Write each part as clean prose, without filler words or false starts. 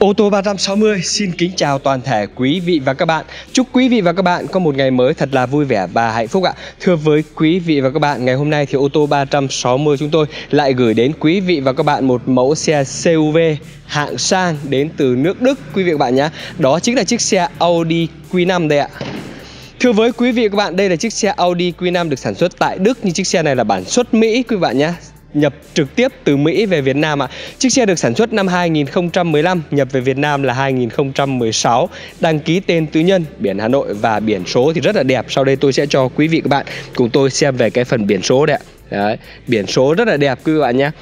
Ô tô 360 xin kính chào toàn thể quý vị và các bạn. Chúc quý vị và các bạn có một ngày mới thật là vui vẻ và hạnh phúc ạ. Thưa với quý vị và các bạn, ngày hôm nay thì ô tô 360 chúng tôi lại gửi đến quý vị và các bạn một mẫu xe CUV hạng sang đến từ nước Đức quý vị và các bạn nhé. Đó chính là chiếc xe Audi Q5 đây ạ. Thưa với quý vị và các bạn, đây là chiếc xe Audi Q5 được sản xuất tại Đức, nhưng chiếc xe này là bản xuất Mỹ quý vị bạn nhé. Nhập trực tiếp từ Mỹ về Việt Nam ạ. Chiếc xe được sản xuất năm 2015, nhập về Việt Nam là 2016, đăng ký tên tư nhân, biển Hà Nội và biển số thì rất là đẹp. Sau đây tôi sẽ cho quý vị các bạn cùng tôi xem về cái phần biển số đấy ạ. Đấy, biển số rất là đẹp quý vị bạn nhé.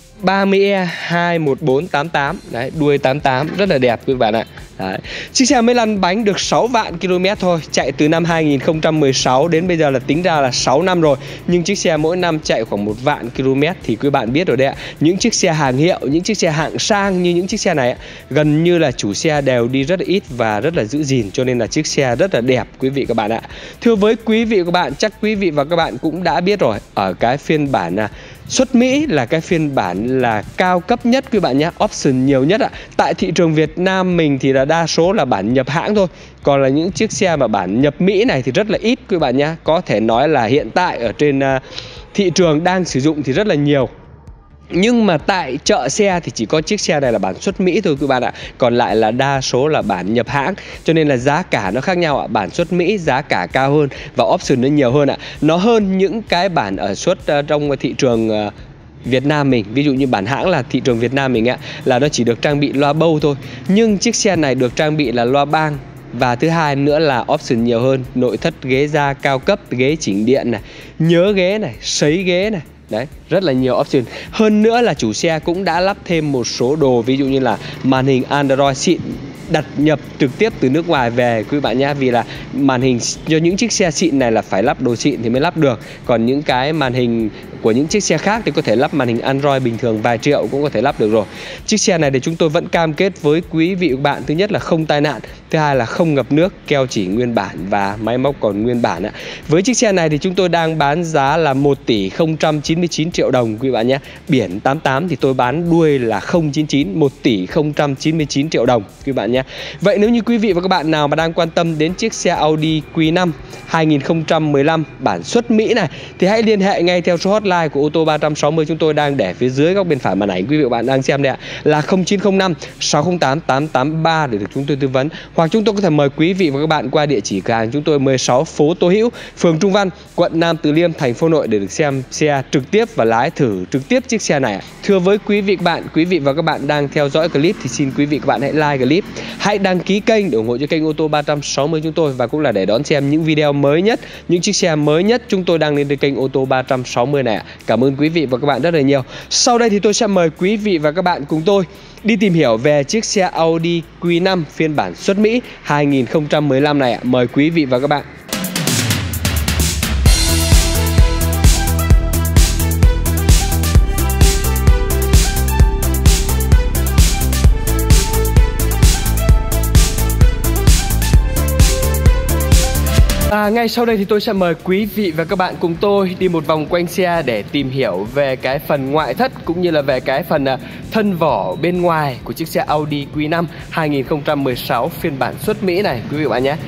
30E21488, đấy, đuôi 88 rất là đẹp quý vị bạn ạ. Đấy. Chiếc xe mới lăn bánh được 6 vạn km thôi, chạy từ năm 2016 đến bây giờ là tính ra là 6 năm rồi. Nhưng chiếc xe mỗi năm chạy khoảng 1 vạn km thì quý bạn biết rồi đấy ạ. Những chiếc xe hàng hiệu, những chiếc xe hạng sang như những chiếc xe này gần như là chủ xe đều đi rất là ít và rất là giữ gìn, cho nên là chiếc xe rất là đẹp quý vị các bạn ạ. Thưa với quý vị và các bạn, chắc quý vị và các bạn cũng đã biết rồi, ở cái phiên bản xuất Mỹ là cái phiên bản là cao cấp nhất quý bạn nhé, option nhiều nhất ạ. Tại thị trường Việt Nam mình thì là đa số là bản nhập hãng thôi. Còn là những chiếc xe mà bản nhập Mỹ này thì rất là ít quý bạn nhé. Có thể nói là hiện tại ở trên thị trường đang sử dụng thì rất là nhiều. Nhưng mà tại chợ xe thì chỉ có chiếc xe này là bản xuất Mỹ thôi quý bạn ạ. Còn lại là đa số là bản nhập hãng, cho nên là giá cả nó khác nhau ạ. Bản xuất Mỹ giá cả cao hơn và option nó nhiều hơn ạ. Nó hơn những cái bản ở xuất trong thị trường Việt Nam mình. Ví dụ như bản hãng là thị trường Việt Nam mình ạ, là nó chỉ được trang bị loa bâu thôi. Nhưng chiếc xe này được trang bị là loa bang. Và thứ hai nữa là option nhiều hơn. Nội thất ghế da cao cấp, ghế chỉnh điện này, nhớ ghế này, sấy ghế này. Đấy, rất là nhiều option. Hơn nữa là chủ xe cũng đã lắp thêm một số đồ, ví dụ như là màn hình Android xịn đặt nhập trực tiếp từ nước ngoài về quý bạn nhé. Vì là màn hình cho những chiếc xe xịn này là phải lắp đồ xịn thì mới lắp được. Còn những cái màn hình của những chiếc xe khác thì có thể lắp màn hình Android bình thường vài triệu cũng có thể lắp được rồi. Chiếc xe này thì chúng tôi vẫn cam kết với quý vị và các bạn, thứ nhất là không tai nạn, thứ hai là không ngập nước, keo chỉ nguyên bản và máy móc còn nguyên bản ạ. Với chiếc xe này thì chúng tôi đang bán giá là 1 tỷ 099 triệu đồng quý bạn nhé. Biển 88 thì tôi bán đuôi là 099, 1 tỷ 099 triệu đồng quý bạn nhé. Vậy nếu như quý vị và các bạn nào mà đang quan tâm đến chiếc xe Audi Q5 2015 bản xuất Mỹ này thì hãy liên hệ ngay theo số hotline của ô tô 360 chúng tôi đang để phía dưới góc bên phải màn ảnh quý vị và các bạn đang xem đây ạ, là 0905 608 883 để được chúng tôi tư vấn. Hoặc chúng tôi có thể mời quý vị và các bạn qua địa chỉ cửa hàng chúng tôi 16 phố Tô Hữu, phường Trung Văn, quận Nam Từ Liêm, thành phố Hà Nội để được xem xe trực tiếp và lái thử trực tiếp chiếc xe này. Thưa với quý vị và các bạn đang theo dõi clip thì xin quý vị các bạn hãy like clip, hãy đăng ký kênh để ủng hộ cho kênh ô tô 360 chúng tôi, và cũng là để đón xem những video mới nhất, những chiếc xe mới nhất chúng tôi đăng lên trên kênh ô tô 360 này ạ. Cảm ơn quý vị và các bạn rất là nhiều. Sau đây thì tôi sẽ mời quý vị và các bạn cùng tôi đi tìm hiểu về chiếc xe Audi Q5 phiên bản xuất Mỹ 2015 này ạ. Mời quý vị và các bạn. Ngay sau đây thì tôi sẽ mời quý vị và các bạn cùng tôi đi một vòng quanh xe để tìm hiểu về cái phần ngoại thất cũng như là về cái phần thân vỏ bên ngoài của chiếc xe Audi Q5 2016 phiên bản xuất Mỹ này quý vị và các bạn nhé.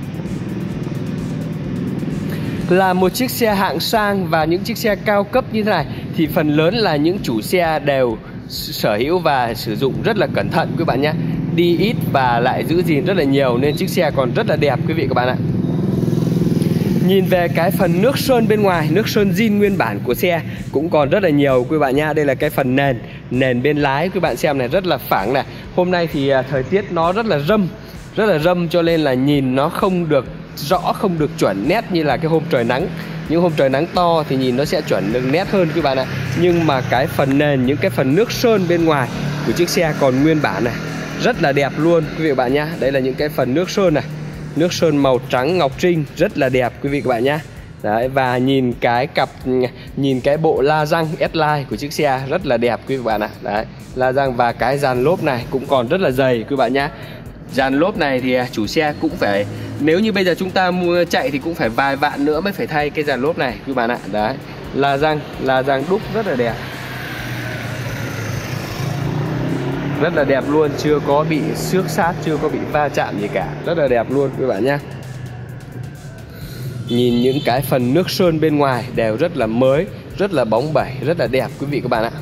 Là một chiếc xe hạng sang và những chiếc xe cao cấp như thế này thì phần lớn là những chủ xe đều sở hữu và sử dụng rất là cẩn thận quý bạn nhé. Đi ít và lại giữ gìn rất là nhiều nên chiếc xe còn rất là đẹp quý vị các bạn ạ. Nhìn về cái phần nước sơn bên ngoài, nước sơn zin nguyên bản của xe cũng còn rất là nhiều quý bạn nha. Đây là cái phần nền bên lái quý bạn xem này, rất là phẳng này. Hôm nay thì thời tiết nó rất là râm cho nên là nhìn nó không được rõ, không được chuẩn nét như là cái hôm trời nắng. Những hôm trời nắng to thì nhìn nó sẽ chuẩn được nét hơn quý bạn ạ. Nhưng mà cái phần nền, những cái phần nước sơn bên ngoài của chiếc xe còn nguyên bản này, rất là đẹp luôn quý vị và bạn nhá. Đây là những cái phần nước sơn này, nước sơn màu trắng ngọc trinh rất là đẹp quý vị các bạn nhé. Đấy, và nhìn cái bộ la răng S-Line của chiếc xe rất là đẹp quý vị bạn ạ. Đấy, la răng và cái dàn lốp này cũng còn rất là dày quý bạn nhé. Dàn lốp này thì chủ xe cũng phải, nếu như bây giờ chúng ta mua chạy thì cũng phải vài vạn nữa mới phải thay cái dàn lốp này quý bạn ạ. Đấy, la răng đúc rất là đẹp. Rất là đẹp luôn, chưa có bị xước sát, chưa có bị va chạm gì cả. Rất là đẹp luôn quý bạn nhé. Nhìn những cái phần nước sơn bên ngoài đều rất là mới, rất là bóng bẩy, rất là đẹp quý vị các bạn ạ.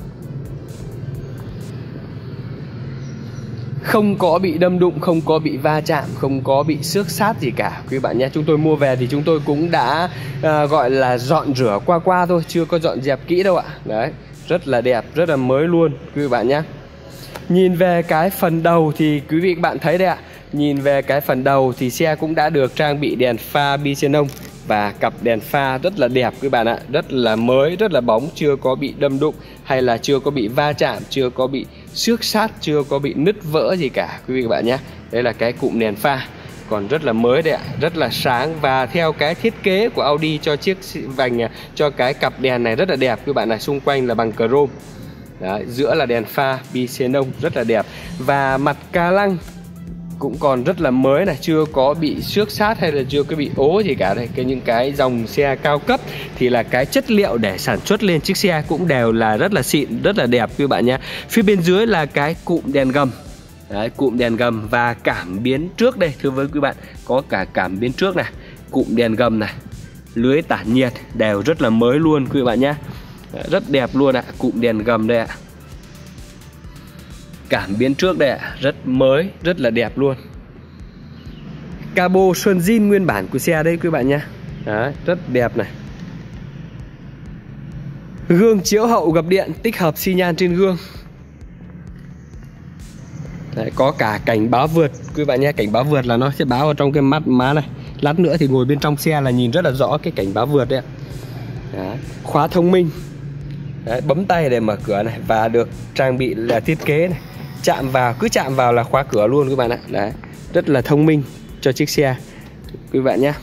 Không có bị đâm đụng, không có bị va chạm, không có bị xước sát gì cả quý bạn nhé. Chúng tôi mua về thì chúng tôi cũng đã gọi là dọn rửa qua thôi, chưa có dọn dẹp kỹ đâu ạ. Đấy, rất là đẹp, rất là mới luôn quý bạn nhé. Nhìn về cái phần đầu thì quý vị các bạn thấy đây ạ. Nhìn về cái phần đầu thì xe cũng đã được trang bị đèn pha bi xenon và cặp đèn pha rất là đẹp quý bạn ạ. Rất là mới, rất là bóng, chưa có bị đâm đụng hay là chưa có bị va chạm, chưa có bị xước sát, chưa có bị nứt vỡ gì cả quý vị các bạn nhé. Đây là cái cụm đèn pha còn rất là mới đấy ạ, rất là sáng. Và theo cái thiết kế của Audi cho chiếc vành, cho cái cặp đèn này rất là đẹp quý bạn này. Xung quanh là bằng chrome. Đấy, giữa là đèn pha bi xenon rất là đẹp. Và mặt ca lăng cũng còn rất là mới này, chưa có bị xước sát hay là chưa có bị ố gì cả. Đây, những cái dòng xe cao cấp thì là cái chất liệu để sản xuất lên chiếc xe cũng đều là rất là xịn, rất là đẹp quý bạn nhé. Phía bên dưới là cái cụm đèn gầm. Đấy, cụm đèn gầm và cảm biến trước đây, thưa với quý bạn, có cả cảm biến trước này, cụm đèn gầm này, lưới tản nhiệt đều rất là mới luôn quý bạn nhé. Rất đẹp luôn ạ, cụm đèn gầm đây ạ. Cảm biến trước đây ạ, rất mới, rất là đẹp luôn. Cabo sơn zin nguyên bản của xe đây quý bạn nhé. Đấy, rất đẹp này. Gương chiếu hậu gập điện tích hợp xi nhan trên gương. Đấy, có cả cảnh báo vượt quý bạn nhé. Cảnh báo vượt là nó sẽ báo vào trong cái mắt má này. Lát nữa thì ngồi bên trong xe là nhìn rất là rõ cái cảnh báo vượt đấy ạ. Đấy, khóa thông minh. Đấy, bấm tay để mở cửa này. Và được trang bị là thiết kế này, chạm vào, cứ chạm vào là khóa cửa luôn các bạn ạ. Đấy, rất là thông minh cho chiếc xe quý bạn nhé.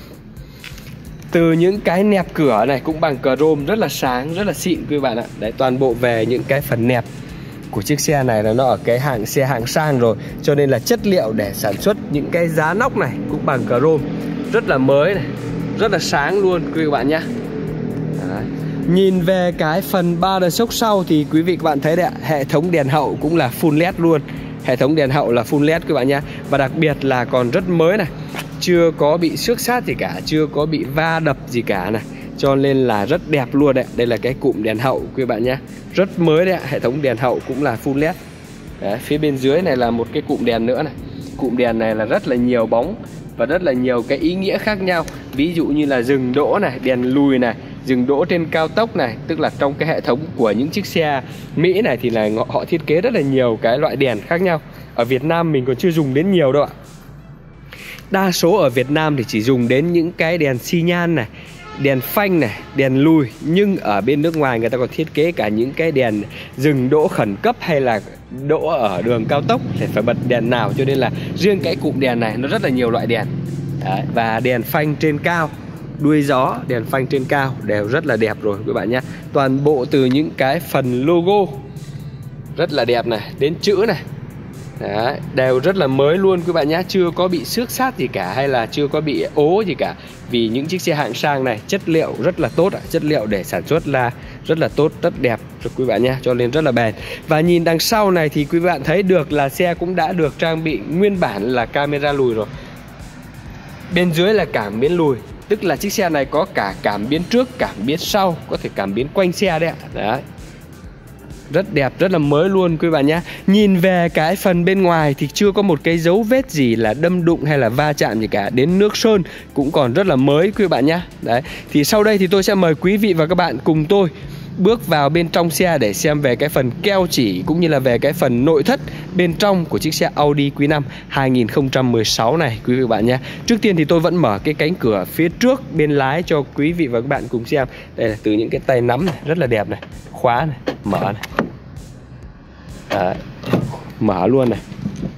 Từ những cái nẹp cửa này cũng bằng chrome rất là sáng, rất là xịn quý bạn ạ. Đấy, toàn bộ về những cái phần nẹp của chiếc xe này là nó ở cái hạng xe hạng sang rồi, cho nên là chất liệu để sản xuất những cái giá nóc này cũng bằng chrome, rất là mới này, rất là sáng luôn quý bạn nhé. Đấy. Nhìn về cái phần ba đợt sốc sau thì quý vị các bạn thấy đấy ạ, hệ thống đèn hậu cũng là full LED luôn. Hệ thống đèn hậu là full LED các bạn nhé. Và đặc biệt là còn rất mới này, chưa có bị xước sát gì cả, chưa có bị va đập gì cả này, cho nên là rất đẹp luôn đấy. Đây là cái cụm đèn hậu quý bạn nhé, rất mới đấy ạ. Hệ thống đèn hậu cũng là full LED. Đấy, phía bên dưới này là một cái cụm đèn nữa này. Cụm đèn này là rất là nhiều bóng và rất là nhiều cái ý nghĩa khác nhau. Ví dụ như là dừng đỗ này, đèn lùi này, dừng đỗ trên cao tốc này. Tức là trong cái hệ thống của những chiếc xe Mỹ này thì là họ thiết kế rất là nhiều cái loại đèn khác nhau. Ở Việt Nam mình còn chưa dùng đến nhiều đâu ạ. Đa số ở Việt Nam thì chỉ dùng đến những cái đèn xi nhan này, đèn phanh này, đèn lùi. Nhưng ở bên nước ngoài người ta còn thiết kế cả những cái đèn dừng đỗ khẩn cấp hay là đỗ ở đường cao tốc thì phải bật đèn nào. Cho nên là riêng cái cụm đèn này nó rất là nhiều loại đèn. Đấy, và đèn phanh trên cao, đuôi gió, đèn phanh trên cao đều rất là đẹp rồi các bạn nhé. Toàn bộ từ những cái phần logo rất là đẹp này, đến chữ này. Đấy, đều rất là mới luôn quý bạn nhé. Chưa có bị xước sát gì cả hay là chưa có bị ố gì cả. Vì những chiếc xe hạng sang này chất liệu rất là tốt, chất liệu để sản xuất là rất là tốt, rất đẹp rồi quý bạn nhé, cho nên rất là bền. Và nhìn đằng sau này thì quý bạn thấy được là xe cũng đã được trang bị nguyên bản là camera lùi rồi. Bên dưới là cảm biến lùi, tức là chiếc xe này có cả cảm biến trước, cảm biến sau, có thể cảm biến quanh xe đấy ạ. Đấy, rất đẹp, rất là mới luôn quý bạn nhé. Nhìn về cái phần bên ngoài thì chưa có một cái dấu vết gì là đâm đụng hay là va chạm gì cả. Đến nước sơn cũng còn rất là mới quý bạn nhé. Đấy, thì sau đây thì tôi sẽ mời quý vị và các bạn cùng tôi bước vào bên trong xe để xem về cái phần keo chỉ cũng như là về cái phần nội thất bên trong của chiếc xe Audi Q5 2016 này quý vị và các bạn nhé. Trước tiên thì tôi vẫn mở cái cánh cửa phía trước bên lái cho quý vị và các bạn cùng xem. Đây là từ những cái tay nắm này, rất là đẹp này, khóa này, mở này. Đấy, mở luôn này.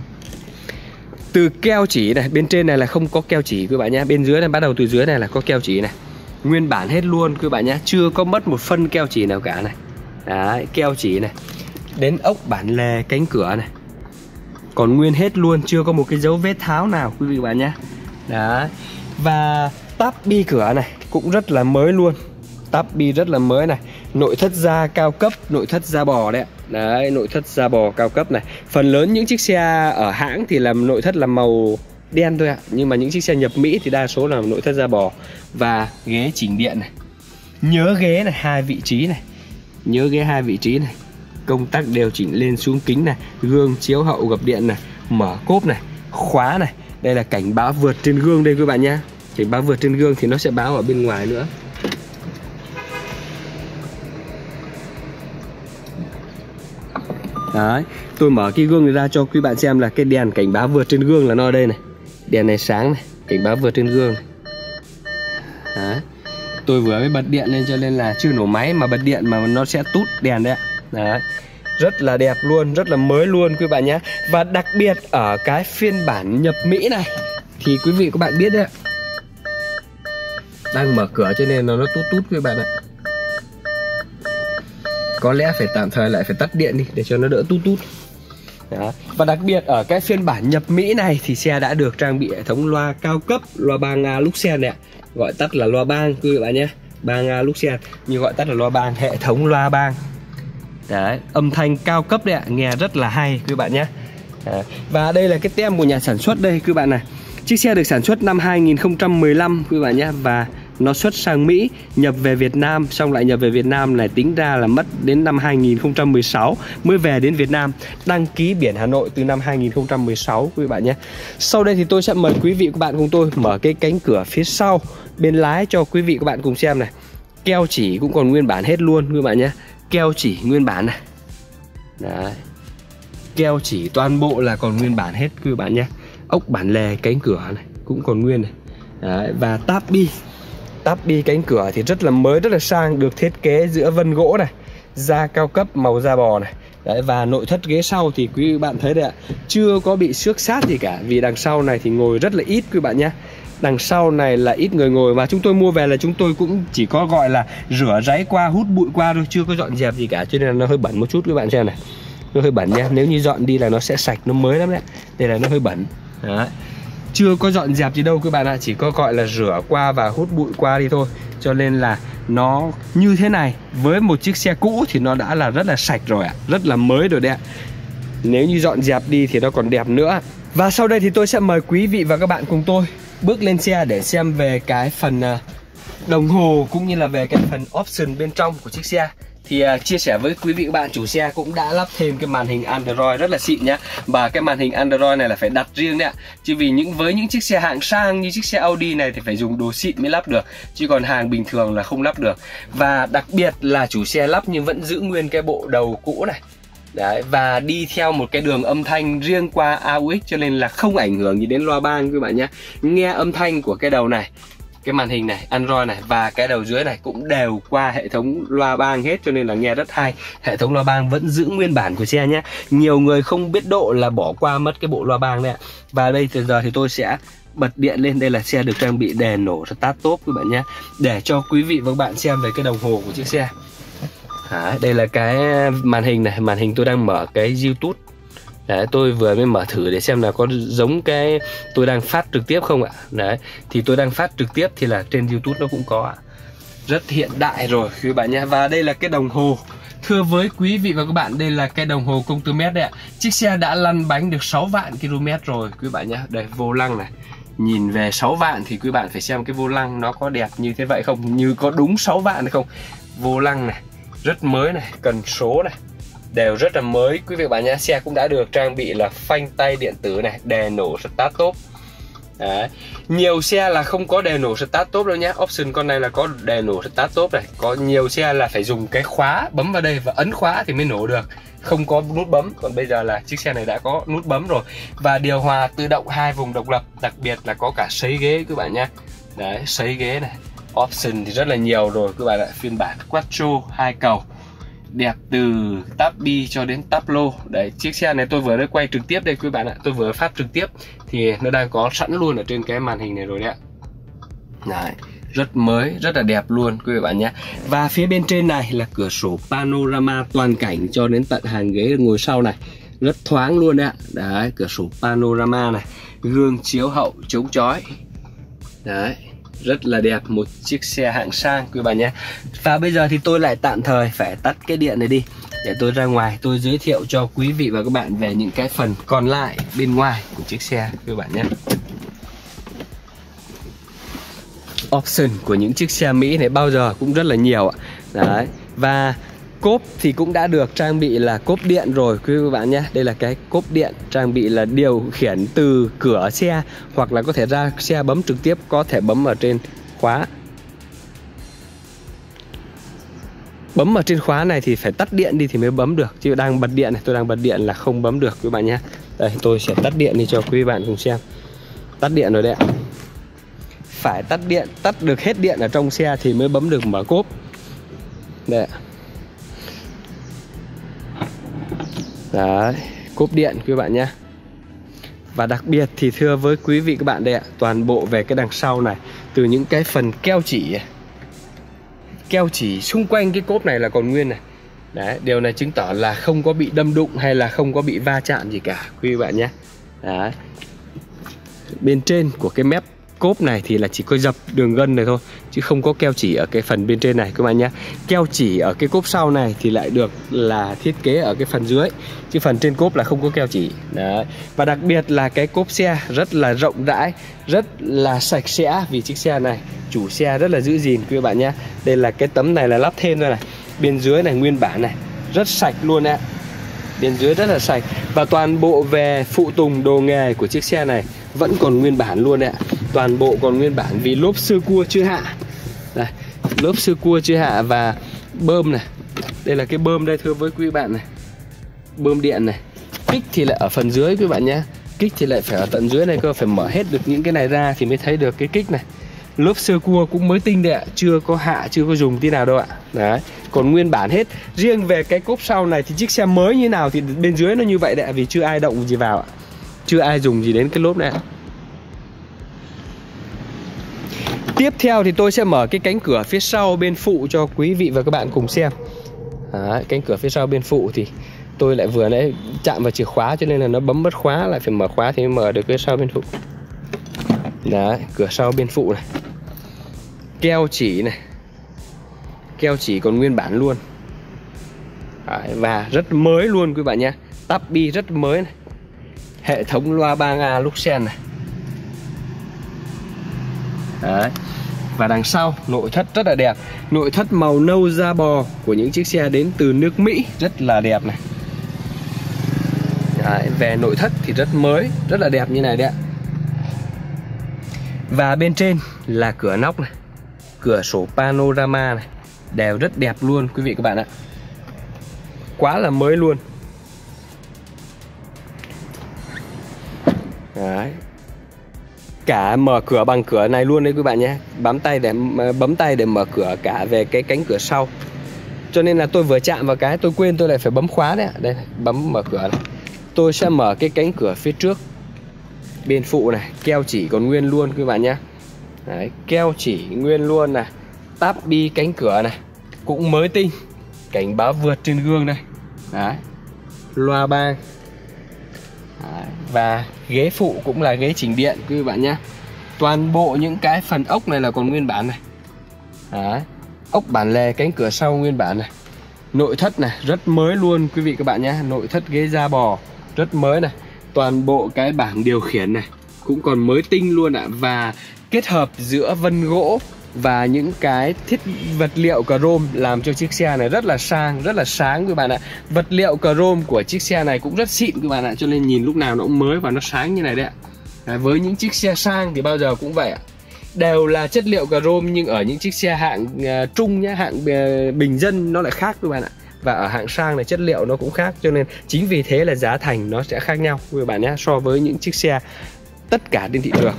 Từ keo chỉ này, bên trên này là không có keo chỉ quý bạn nhé. Bên dưới này, bắt đầu từ dưới này là có keo chỉ này, nguyên bản hết luôn quý bạn nhé, chưa có mất một phân keo chỉ nào cả này. Đấy, keo chỉ này, đến ốc bản lề cánh cửa này còn nguyên hết luôn, chưa có một cái dấu vết tháo nào quý vị bạn nhé. Đấy, và táp bi cửa này cũng rất là mới luôn, táp bi rất là mới này, nội thất da cao cấp, nội thất da bò đấy ạ. Đấy, nội thất da bò cao cấp này. Phần lớn những chiếc xe ở hãng thì làm nội thất là màu đen thôi ạ. Nhưng mà những chiếc xe nhập Mỹ thì đa số là nội thất da bò. Và ghế chỉnh điện này. Nhớ ghế này, 2 vị trí này. Nhớ ghế 2 vị trí này. Công tắc điều chỉnh lên xuống kính này. Gương chiếu hậu gập điện này. Mở cốp này. Khóa này. Đây là cảnh báo vượt trên gương đây các bạn nhé. Cảnh báo vượt trên gương thì nó sẽ báo ở bên ngoài nữa. Đấy, tôi mở cái gương này ra cho quý bạn xem là cái đèn cảnh báo vượt trên gương là nó ở đây này. Đèn này sáng này, cảnh báo vượt trên gương này. Đấy. Tôi vừa mới bật điện lên cho nên là chưa nổ máy mà bật điện mà nó sẽ tút đèn đấy ạ. Đấy. Rất là đẹp luôn, rất là mới luôn quý bạn nhé. Và đặc biệt ở cái phiên bản nhập Mỹ này thì quý vị các bạn biết đấy ạ, đang mở cửa cho nên nó tút tút quý bạn ạ. Có lẽ phải tạm thời lại phải tắt điện đi để cho nó đỡ tút tút. Đó. Và đặc biệt ở cái phiên bản nhập Mỹ này thì xe đã được trang bị hệ thống loa cao cấp, loa bang Luxen này ạ. Gọi tắt là loa bang quý bạn nhé. Bang Luxen nhưng gọi tắt là loa bang, hệ thống loa bang. Đấy, âm thanh cao cấp đấy ạ, nghe rất là hay quý bạn nhé. Đấy. Và đây là cái tem của nhà sản xuất đây quý bạn này. Chiếc xe được sản xuất năm 2015 quý bạn nhé. Và nó xuất sang Mỹ, nhập về Việt Nam, xong lại nhập về Việt Nam này, tính ra là mất đến năm 2016 mới về đến Việt Nam. Đăng ký biển Hà Nội từ năm 2016 quý bạn nhé. Sau đây thì tôi sẽ mời quý vị các bạn cùng tôi mở cái cánh cửa phía sau bên lái cho quý vị các bạn cùng xem này. Keo chỉ cũng còn nguyên bản hết luôn quý bạn nhé. Keo chỉ nguyên bản này. Đấy. Keo chỉ toàn bộ là còn nguyên bản hết quý bạn nhé. Ốc bản lề cánh cửa này cũng còn nguyên này. Đấy. Và táp bi cánh cửa thì rất là mới, rất là sang, được thiết kế giữa vân gỗ này, da cao cấp màu da bò này. Đấy, và nội thất ghế sau thì quý bạn thấy đấy ạ, chưa có bị xước sát gì cả, vì đằng sau này thì ngồi rất là ít quý bạn nhé. Đằng sau này là ít người ngồi, và chúng tôi mua về là chúng tôi cũng chỉ có gọi là rửa ráy qua, hút bụi qua thôi, chưa có dọn dẹp gì cả, cho nên là nó hơi bẩn một chút quý bạn xem này. Nó hơi bẩn nha, nếu như dọn đi là nó sẽ sạch, nó mới lắm đấy. Đây là nó hơi bẩn. Đấy. Chưa có dọn dẹp gì đâu các bạn ạ, chỉ có gọi là rửa qua và hút bụi qua đi thôi. Cho nên là nó như thế này, với một chiếc xe cũ thì nó đã là rất là sạch rồi ạ, rất là mới rồi đấy ạ. Nếu như dọn dẹp đi thì nó còn đẹp nữa. Và sau đây thì tôi sẽ mời quý vị và các bạn cùng tôi bước lên xe để xem về cái phần đồng hồ cũng như là về cái phần option bên trong của chiếc xe. Thì chia sẻ với quý vị các bạn, chủ xe cũng đã lắp thêm cái màn hình Android rất là xịn nhá. Và cái màn hình Android này là phải đặt riêng đấy ạ. Chứ vì với những chiếc xe hạng sang như chiếc xe Audi này thì phải dùng đồ xịn mới lắp được, chứ còn hàng bình thường là không lắp được. Và đặc biệt là chủ xe lắp nhưng vẫn giữ nguyên cái bộ đầu cũ này. Đấy, và đi theo một cái đường âm thanh riêng qua AUX, cho nên là không ảnh hưởng gì đến loa bang các bạn nhé. Nghe âm thanh của cái đầu này, cái màn hình này, Android này, và cái đầu dưới này cũng đều qua hệ thống loa bang hết, cho nên là nghe rất hay. Hệ thống loa bang vẫn giữ nguyên bản của xe nhé. Nhiều người không biết độ là bỏ qua mất cái bộ loa bang này ạ. Và đây từ giờ thì tôi sẽ bật điện lên. Đây là xe được trang bị đèn nổ start top các bạn nhé, để cho quý vị và các bạn xem về cái đồng hồ của chiếc xe. Đây là cái màn hình này, màn hình tôi đang mở cái YouTube. Đấy, tôi vừa mới mở thử để xem là có giống cái tôi đang phát trực tiếp không ạ. Đấy, thì tôi đang phát trực tiếp thì là trên YouTube nó cũng có ạ. Rất hiện đại rồi quý bạn nhé. Và đây là cái đồng hồ. Thưa với quý vị và các bạn, đây là cái đồng hồ công tơ mét đấy ạ. Chiếc xe đã lăn bánh được 6 vạn km rồi quý bạn nhé. Đây, vô lăng này. Nhìn về 6 vạn thì quý bạn phải xem cái vô lăng nó có đẹp như thế vậy không, như có đúng 6 vạn hay không. Vô lăng này rất mới này, cần số này đều rất là mới quý vị và bạn nhé. Xe cũng đã được trang bị là phanh tay điện tử này, đèn nổ start top. Đấy. Nhiều xe là không có đèn nổ start top đâu nhé. Option con này là có đèn nổ start top này. Có nhiều xe là phải dùng cái khóa, bấm vào đây và ấn khóa thì mới nổ được, không có nút bấm. Còn bây giờ là chiếc xe này đã có nút bấm rồi. Và điều hòa tự động 2 vùng độc lập. Đặc biệt là có cả sấy ghế các bạn nhé. Đấy, sấy ghế này. Option thì rất là nhiều rồi các bạn ạ. Phiên bản Quattro 2 cầu, đẹp từ táp bi cho đến táp lô. Đấy, chiếc xe này tôi vừa mới quay trực tiếp đây quý bạn ạ. Tôi vừa phát trực tiếp thì nó đang có sẵn luôn ở trên cái màn hình này rồi đấy ạ. Đấy, rất mới, rất là đẹp luôn quý vị bạn nhé. Và phía bên trên này là cửa sổ panorama toàn cảnh cho đến tận hàng ghế ngồi sau này. Rất thoáng luôn đấy ạ. Đấy, cửa sổ panorama này, gương chiếu hậu chống chói. Đấy, rất là đẹp, một chiếc xe hạng sang quý bạn nhé. Và bây giờ thì tôi lại tạm thời phải tắt cái điện này đi Để tôi ra ngoài tôi giới thiệu cho quý vị và các bạn về những cái phần còn lại bên ngoài của chiếc xe các bạn nhé. Option của những chiếc xe Mỹ này bao giờ cũng rất là nhiều ạ. Đấy. Và cốp thì cũng đã được trang bị là cốp điện rồi quý vị và các bạn nhé. Đây là cái cốp điện trang bị là điều khiển từ cửa xe, hoặc là có thể ra xe bấm trực tiếp, có thể bấm ở trên khóa. Bấm ở trên khóa này thì phải tắt điện đi thì mới bấm được, chứ đang bật điện này, tôi đang bật điện là không bấm được quý bạn nhé. Đây, tôi sẽ tắt điện đi cho quý bạn cùng xem. Tắt điện rồi đấy ạ. Phải tắt điện, tắt được hết điện ở trong xe thì mới bấm được mở cốp. Đây ạ. Đấy, cốp điện quý bạn nhé. Và đặc biệt thì thưa với quý vị các bạn đây ạ, toàn bộ về cái đằng sau này, từ những cái phần keo chỉ xung quanh cái cốp này là còn nguyên này. Đấy, điều này chứng tỏ là không có bị đâm đụng hay là không có bị va chạm gì cả quý vị bạn nhé. Đấy. Bên trên của cái mép cốp này thì là chỉ có dập đường gân này thôi, chứ không có keo chỉ ở cái phần bên trên này các bạn nhé. Keo chỉ ở cái cốp sau này thì lại được là thiết kế ở cái phần dưới, chứ phần trên cốp là không có keo chỉ. Đấy. Và đặc biệt là cái cốp xe rất là rộng rãi, rất là sạch sẽ, vì chiếc xe này chủ xe rất là giữ gìn quý bạn nhé. Đây là cái tấm này là lắp thêm ra này, bên dưới này nguyên bản này, rất sạch luôn ạ. Bên dưới rất là sạch. Và toàn bộ về phụ tùng đồ nghề của chiếc xe này vẫn còn nguyên bản luôn ạ. Toàn bộ còn nguyên bản vì lốp sơ cua chưa hạ. Đây, lốp sơ cua chưa hạ và bơm này. Đây là cái bơm đây thưa với quý bạn này. Bơm điện này. Kích thì lại ở phần dưới quý bạn nhé. Kích thì lại phải ở tận dưới này cơ, phải mở hết được những cái này ra thì mới thấy được cái kích này. Lốp sơ cua cũng mới tinh đấy ạ, chưa có hạ, chưa có dùng tí nào đâu ạ. Đấy, còn nguyên bản hết. Riêng về cái cốp sau này thì chiếc xe mới như nào thì bên dưới nó như vậy đấy ạ, vì chưa ai động gì vào ạ. Chưa ai dùng gì đến cái lốp này ạ. Tiếp theo thì tôi sẽ mở cái cánh cửa phía sau bên phụ cho quý vị và các bạn cùng xem. Đấy, cánh cửa phía sau bên phụ thì tôi lại vừa nãy chạm vào chìa khóa cho nên là nó bấm mất khóa, lại phải mở khóa thì mới mở được cái sau bên phụ. Đấy, cửa sau bên phụ này. Keo chỉ này. Keo chỉ còn nguyên bản luôn. Đấy, và rất mới luôn quý bạn nhé. Tắp bi rất mới này. Hệ thống loa 3A Luxen này. Đấy. Và đằng sau nội thất rất là đẹp. Nội thất màu nâu da bò của những chiếc xe đến từ nước Mỹ rất là đẹp này. Đấy, về nội thất thì rất mới, rất là đẹp như này đấy ạ. Và bên trên là cửa nóc này, cửa sổ panorama này, đều rất đẹp luôn quý vị các bạn ạ. Quá là mới luôn. Đấy. Cả mở cửa bằng cửa này luôn đấy quý bạn nhé. Bấm tay để mở cửa cả về cái cánh cửa sau. Cho nên là tôi vừa chạm vào cái tôi quên, tôi lại phải bấm khóa đấy. Đây này, bấm mở cửa này. Tôi sẽ mở cái cánh cửa phía trước bên phụ này, keo chỉ còn nguyên luôn quý bạn nhé. Đấy, keo chỉ nguyên luôn này. Táp bi cánh cửa này cũng mới tinh. Cảnh báo vượt trên gương đây. Đấy. Loa bang. Đấy. Và ghế phụ cũng là ghế chỉnh điện quý bạn nhé. Toàn bộ những cái phần ốc này là còn nguyên bản này. Đấy. Ốc bản lề cánh cửa sau nguyên bản này. Nội thất này rất mới luôn quý vị các bạn nhé. Nội thất ghế da bò rất mới này. Toàn bộ cái bảng điều khiển này cũng còn mới tinh luôn ạ. Và kết hợp giữa vân gỗ và những cái vật liệu chrome làm cho chiếc xe này rất là sang, rất là sáng quý bạn ạ. Vật liệu chrome của chiếc xe này cũng rất xịn quý bạn ạ, cho nên nhìn lúc nào nó cũng mới và nó sáng như này đấy ạ. Với những chiếc xe sang thì bao giờ cũng vậy ạ, đều là chất liệu chrome, nhưng ở những chiếc xe hạng trung nhá, hạng bình dân nó lại khác quý bạn ạ. Và ở hạng sang này chất liệu nó cũng khác, cho nên chính vì thế là giá thành nó sẽ khác nhau quý bạn nhé, so với những chiếc xe tất cả trên thị trường.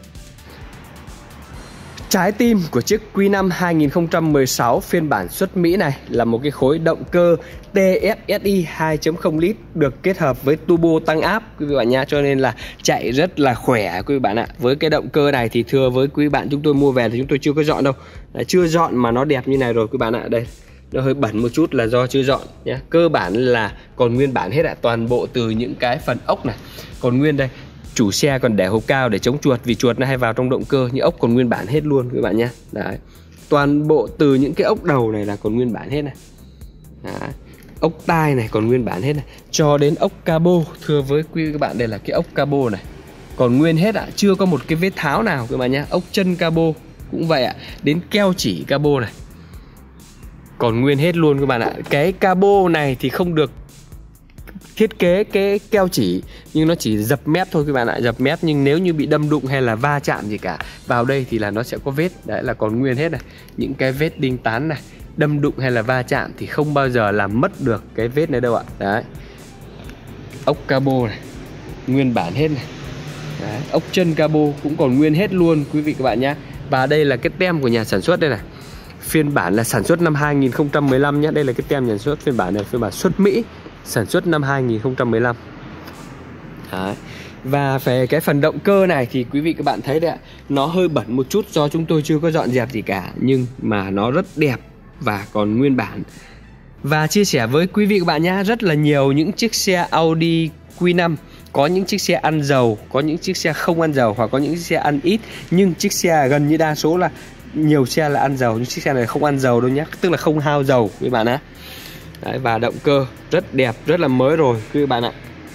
Trái tim của chiếc Q5 2016 phiên bản xuất Mỹ này là một cái khối động cơ TFSI 2.0 lít được kết hợp với turbo tăng áp quý vị bạn nhá, cho nên là chạy rất là khỏe quý vị bạn ạ. Với cái động cơ này thì thưa với quý bạn, chúng tôi mua về thì chúng tôi chưa có dọn đâu. Chưa dọn mà nó đẹp như này rồi quý bạn ạ. Đây, nó hơi bẩn một chút là do chưa dọn nhé. Cơ bản là còn nguyên bản hết ạ. Toàn bộ từ những cái phần ốc này còn nguyên đây. Chủ xe còn để hộp cao để chống chuột, vì chuột nó hay vào trong động cơ, nhưng ốc còn nguyên bản hết luôn các bạn nhé. Đấy. Toàn bộ từ những cái ốc đầu này là còn nguyên bản hết này. Đấy. ốc tai này còn nguyên bản hết này, cho đến ốc cabo. Thưa với quý vị các bạn, đây là cái ốc cabo này, còn nguyên hết ạ, chưa có một cái vết tháo nào các bạn nhé. Ốc chân cabo cũng vậy ạ, đến keo chỉ cabo này còn nguyên hết luôn các bạn ạ. Cái cabo này thì không được thiết kế cái keo chỉ, nhưng nó chỉ dập mép thôi các bạn ạ, dập mép. Nhưng nếu như bị đâm đụng hay là va chạm gì cả vào đây thì là nó sẽ có vết. Đấy là còn nguyên hết này, những cái vết đinh tán này, đâm đụng hay là va chạm thì không bao giờ làm mất được cái vết này đâu ạ. Đấy, ốc cabo này nguyên bản hết này. Đấy, ốc chân cabo cũng còn nguyên hết luôn quý vị các bạn nhé. Và đây là cái tem của nhà sản xuất đây này, phiên bản là sản xuất năm 2015 nhé. Đây là cái tem nhà sản xuất, phiên bản này phiên bản xuất Mỹ, sản xuất năm 2015. Đấy. Và về cái phần động cơ này thì quý vị các bạn thấy đấy ạ, nó hơi bẩn một chút do chúng tôi chưa có dọn dẹp gì cả, nhưng mà nó rất đẹp và còn nguyên bản. Và chia sẻ với quý vị các bạn nhé, rất là nhiều những chiếc xe Audi Q5, có những chiếc xe ăn dầu, có những chiếc xe không ăn dầu, hoặc có những chiếc xe ăn ít. Nhưng chiếc xe gần như đa số là nhiều xe là ăn dầu, nhưng chiếc xe này không ăn dầu đâu nhé, tức là không hao dầu quý bạn ạ. Đấy, và động cơ rất đẹp, rất là mới rồi quý bạn ạ.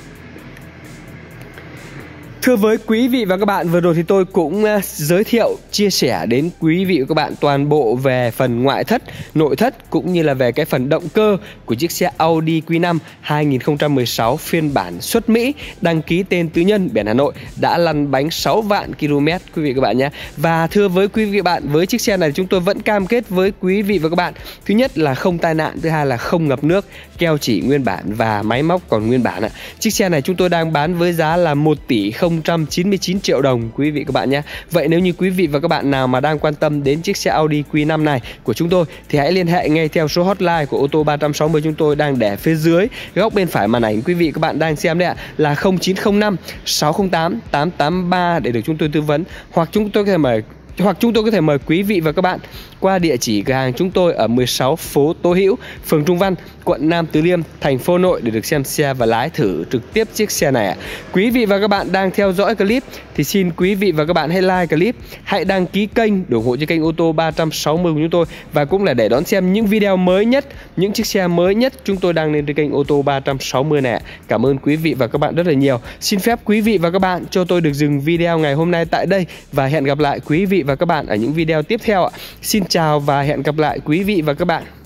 Thưa với quý vị và các bạn, vừa rồi thì tôi cũng giới thiệu, chia sẻ đến quý vị và các bạn toàn bộ về phần ngoại thất, nội thất cũng như là về cái phần động cơ của chiếc xe Audi Q5 2016 phiên bản xuất Mỹ, đăng ký tên tư nhân, biển Hà Nội, đã lăn bánh 6 vạn km quý vị các bạn nhé. Và thưa với quý vị và các bạn, với chiếc xe này chúng tôi vẫn cam kết với quý vị và các bạn, thứ nhất là không tai nạn, thứ hai là không ngập nước, keo chỉ nguyên bản và máy móc còn nguyên bản ạ. Chiếc xe này chúng tôi đang bán với giá là 1 tỷ 099 triệu đồng quý vị các bạn nhé. Vậy nếu như quý vị và các bạn nào mà đang quan tâm đến chiếc xe Audi Q5 này của chúng tôi thì hãy liên hệ ngay theo số hotline của ô tô 360 chúng tôi đang để phía dưới góc bên phải màn ảnh quý vị các bạn đang xem đấy ạ, là 0905 608 883 để được chúng tôi tư vấn, hoặc chúng tôi có thể mời quý vị và các bạn qua địa chỉ cửa hàng chúng tôi ở 16 phố Tô Hữu, phường Trung Văn, quận Nam Từ Liêm, thành phố Hà Nội để được xem xe và lái thử trực tiếp chiếc xe này ạ. Quý vị và các bạn đang theo dõi clip thì xin quý vị và các bạn hãy like clip, hãy đăng ký kênh để ủng hộ cho kênh ô tô 360 của chúng tôi, và cũng là để đón xem những video mới nhất, những chiếc xe mới nhất chúng tôi đăng lên trên kênh ô tô 360 này. Cảm ơn quý vị và các bạn rất là nhiều. Xin phép quý vị và các bạn cho tôi được dừng video ngày hôm nay tại đây và hẹn gặp lại quý vị và các bạn ở những video tiếp theo ạ. Xin chào và hẹn gặp lại quý vị và các bạn.